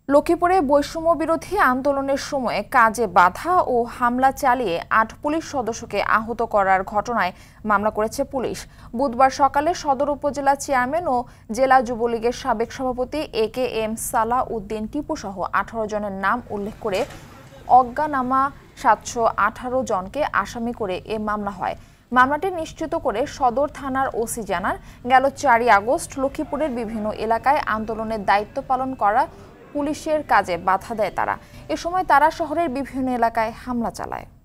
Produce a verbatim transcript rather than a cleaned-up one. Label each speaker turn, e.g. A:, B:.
A: লক্ষ্মীপুরে বৈষম্য বিরোধী আন্দোলনের সময় কাজে বাধা ও হামলা চালিয়ে আট পুলিশ সদস্যকে আহত করার ঘটনায় মামলা করেছে পুলিশ। বুধবার সকালে সদর উপজেলা চেয়ারম্যান ও জেলা যুবলীগের সাবেক সভাপতি A K M Salah Uddin Tipu সহ আঠারো জনের নাম উল্লেখ করে অজ্ঞাতনামা সাতশো আঠারো জনকে আসামি করে এ মামলা হয়। মামলাটি নিশ্চিত করে সদর থানার ওসি জানান, গেল চারই আগস্ট লক্ষ্মীপুরের বিভিন্ন এলাকায় আন্দোলনের দায়িত্ব পালন করা পুলিশের কাজে বাধা দেয় তারা। এ সময় তারা শহরের বিভিন্ন এলাকায় হামলা চালায়।